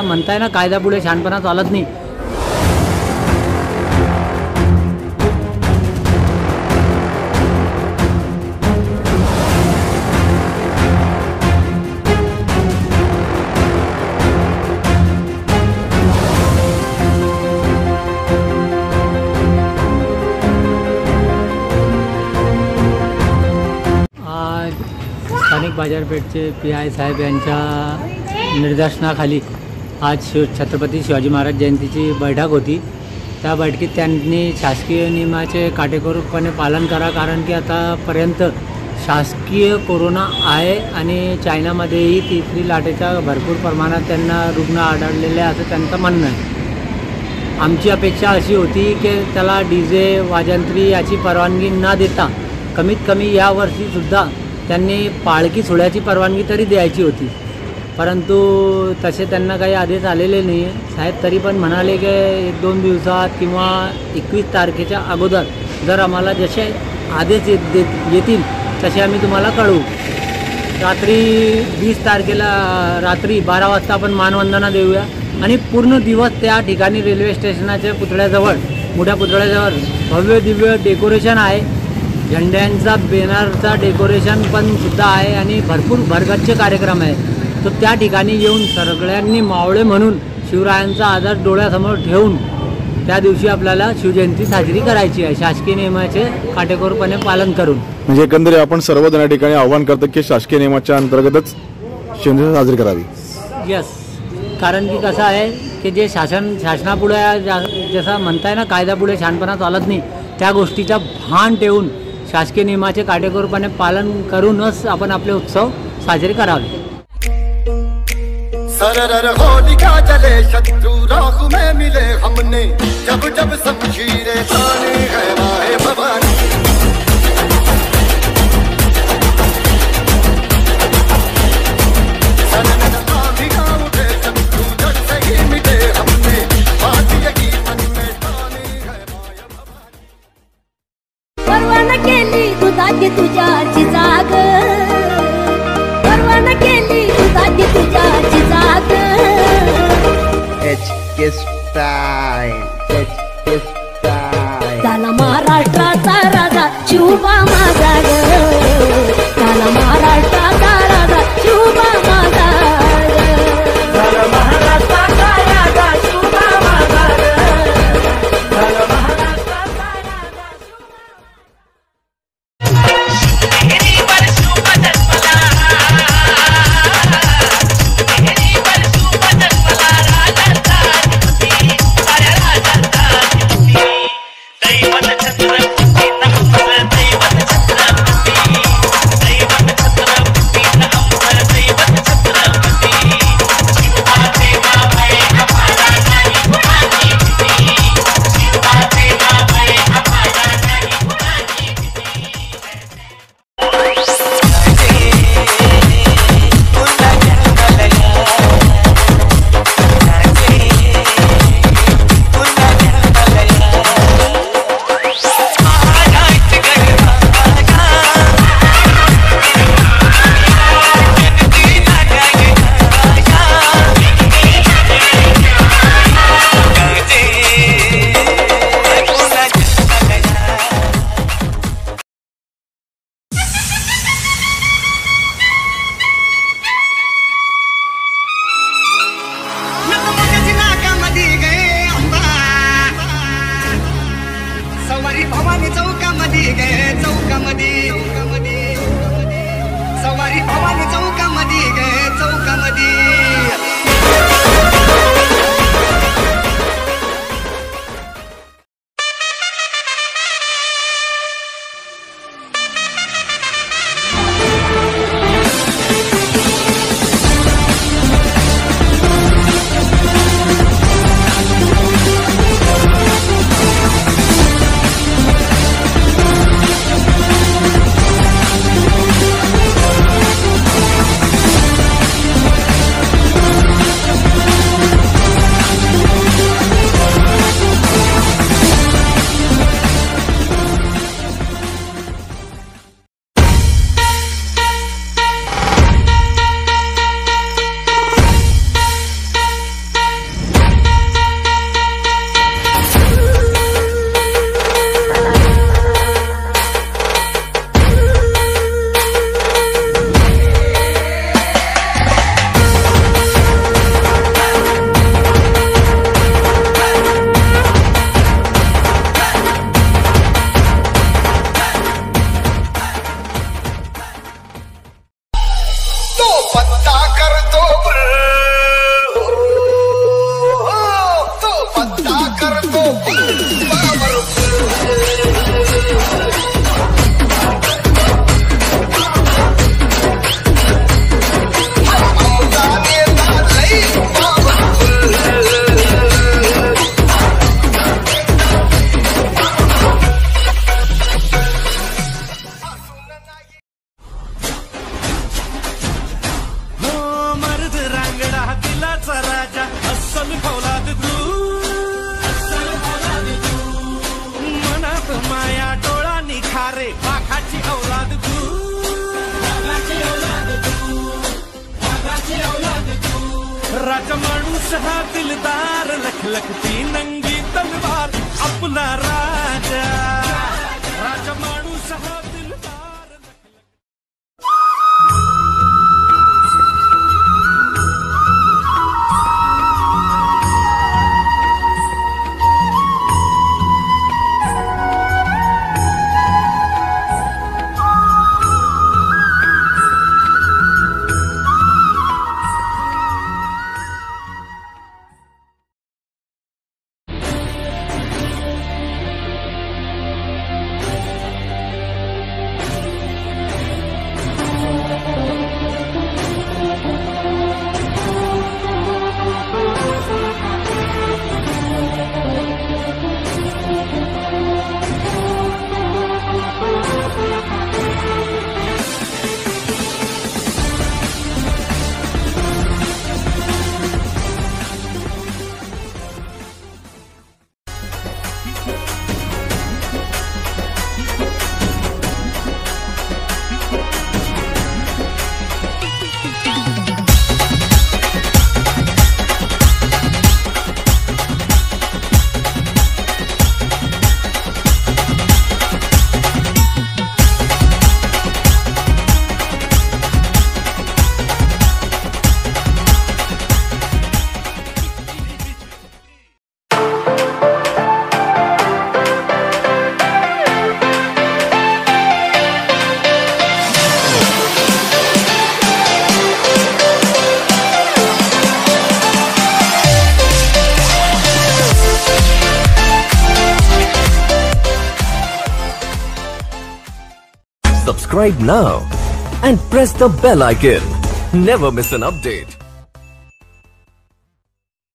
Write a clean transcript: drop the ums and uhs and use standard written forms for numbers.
म्हणताय ना, कायद्यापुढे शहाणपणा चालत नाही. स्थानिक बाजारपेठचे PI साहेब यांच्या निर्देशनाखाली आज छत्रपती शिवाजी महाराज जयंतीची बैठक होती. त्या बैठकीत त्यांनी शासकीय नियमाचे काटेकोरपणे पालन करा, कारण की आतापर्यंत शासकीय कोरोना आहे आणि चायनामध्येही तिसरी लाटेच्या भरपूर प्रमाणात त्यांना रुग्ण आढळलेले असं त्यांचं म्हणणं आहे. आमची अपेक्षा अशी होती की त्याला DJ वाजंत्री याची परवानगी न देता कमीत कमी यावर्षीसुद्धा त्यांनी पालखी सोहळ्याची परवानगी तरी द्यायची होती, परंतु तसे त्यांना काही आदेश आलेले नाही आहे. साहेब तरी पण म्हणाले की 1-2 दिवसात किंवा 21 तारखेच्या अगोदर जर आम्हाला जसे आदेश येतील तसे आम्ही तुम्हाला कळवू. रात्री 20 तारखेला रात्री 12 वाजता आपण मानवंदना देऊया आणि पूर्ण दिवस त्या ठिकाणी रेल्वे स्टेशनाच्या पुतळ्याजवळ, मोठ्या पुतळ्याजवळ भव्य दिव्य डेकोरेशन आहे. झेंड्यांचा बॅनरचा डेकोरेशन पण सुद्धा आहे आणि भरपूर भरगच्च कार्यक्रम आहे. तो त्या ठिकाणी येऊन सगळ्यांनी मावळे म्हणून शिवरायांचा आदर डोळ्यासमोर ठेवून त्या दिवशी आपल्याला शिवजयंती साजरी करायची आहे, शासकीय नियमाचे काटेकोरपणे पालन करून. म्हणजे एकंदरीत आपण सर्वजण या ठिकाणी आव्हान करतो की शासकीय नियमाच्या अंतर्गतच शिवजयंती साजरी करावी. यस, कारण की कसं आहे की जे शासनापुढे जसं म्हणताय ना, कायद्यापुढे शहाणपणा चालत नाही, त्या गोष्टीचा भान ठेवून शासकीय नियमाचे काटेकोरपणे पालन करूनच आपण आपले उत्सव साजरे करावे. सरर होलिका जले शत्रु राख में मिले हमने, जब जब शमशीरें ताने है माहे भवानी. परवाना केली दुधाची तुझ्याची जाग, परवाना केली दुधाची तुझ्याची जाग. HK Style, HK Style. झाला महाराष्ट्राचा राजा शिवबा माझा ग, झाला महाराष्ट्राचा राजा शिवबा माझा ग, झाला महाराष्ट्राचा राजा शिवबा माझा ग, झाला महाराष्ट्राचा राजा दैवत छत्र राजा माणूस हा दिलदार लखलखती नंगी तलवार अपना राजा राजा माणूस हा दिलदार Subscribe now and press the bell icon. Never miss an update.